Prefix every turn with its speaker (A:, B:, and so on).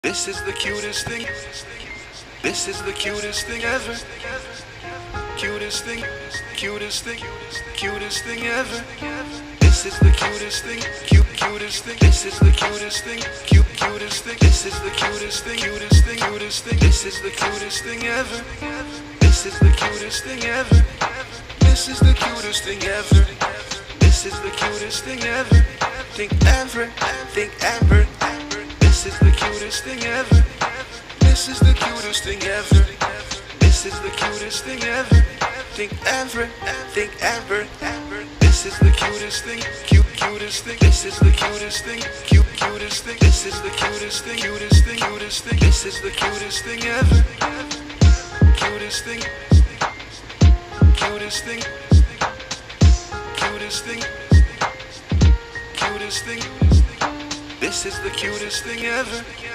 A: This is the cutest thing. This is the cutest thing ever. Cutest thing, cutest thing, cutest thing ever. This is the cutest thing, cutest thing. This is the cutest thing, cutest thing. This is the cutest thing, cutest thing, cutest thing. This is the cutest thing ever. This is the cutest thing ever. This is the cutest thing ever. This is the cutest thing ever. Think ever, think ever. This is the cutest thing ever. This is the cutest thing ever. This is the cutest thing ever. Think ever, think ever. This is the cutest thing, cutest thing. This is the cutest thing, cutest thing. This is the cutest thing, cutest thing, cutest thing. This is the cutest thing ever. Cutest thing, cutest thing, cutest thing, cutest thing. This is the cutest thing ever.